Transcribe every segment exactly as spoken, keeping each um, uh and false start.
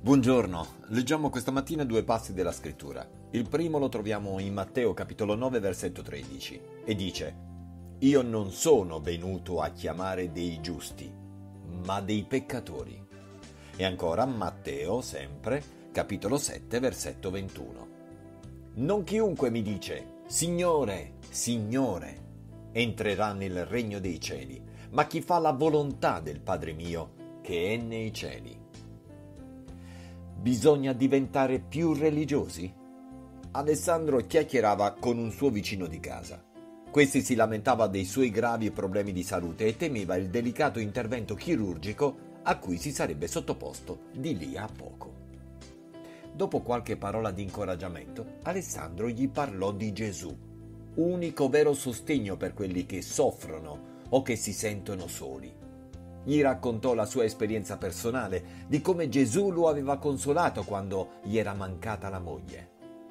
Buongiorno, leggiamo questa mattina due passi della scrittura. Il primo lo troviamo in Matteo capitolo nove versetto tredici e dice: Io non sono venuto a chiamare dei giusti, ma dei peccatori. E ancora Matteo, sempre, capitolo sette versetto ventuno. Non chiunque mi dice Signore, Signore, entrerà nel regno dei cieli, ma chi fa la volontà del Padre mio che è nei cieli. Bisogna diventare più religiosi? Alessandro chiacchierava con un suo vicino di casa. Questi si lamentava dei suoi gravi problemi di salute e temeva il delicato intervento chirurgico a cui si sarebbe sottoposto di lì a poco. Dopo qualche parola di incoraggiamento, Alessandro gli parlò di Gesù, unico vero sostegno per quelli che soffrono o che si sentono soli. Gli raccontò la sua esperienza personale, di come Gesù lo aveva consolato quando gli era mancata la moglie.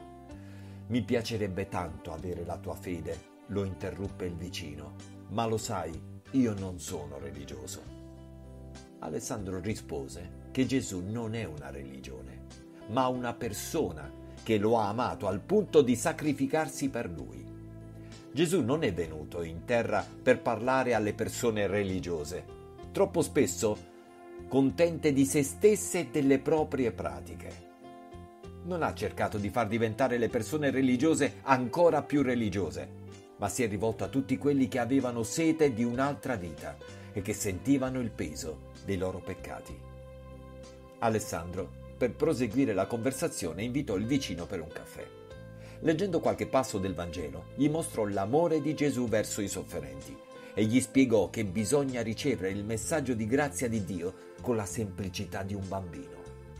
Mi piacerebbe tanto avere la tua fede, lo interruppe il vicino, ma lo sai, io non sono religioso. Alessandro rispose che Gesù non è una religione, ma una persona che lo ha amato al punto di sacrificarsi per lui. Gesù non è venuto in terra per parlare alle persone religiose, troppo spesso contente di se stesse e delle proprie pratiche. Non ha cercato di far diventare le persone religiose ancora più religiose, ma si è rivolto a tutti quelli che avevano sete di un'altra vita e che sentivano il peso dei loro peccati. Alessandro, per proseguire la conversazione, invitò il vicino per un caffè. Leggendo qualche passo del Vangelo, gli mostrò l'amore di Gesù verso i sofferenti e gli spiegò che bisogna ricevere il messaggio di grazia di Dio con la semplicità di un bambino.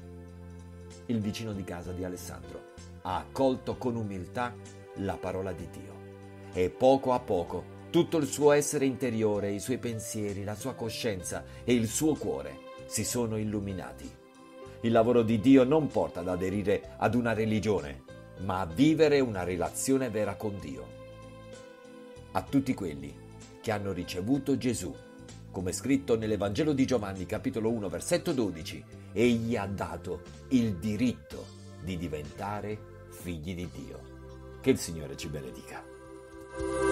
Il vicino di casa di Alessandro ha accolto con umiltà la parola di Dio e poco a poco tutto il suo essere interiore, i suoi pensieri, la sua coscienza e il suo cuore si sono illuminati. Il lavoro di Dio non porta ad aderire ad una religione, ma a vivere una relazione vera con Dio. A tutti quelli che hanno ricevuto Gesù, come scritto nell'Evangelo di Giovanni capitolo uno versetto dodici, egli ha dato il diritto di diventare figli di Dio. Che il Signore ci benedica.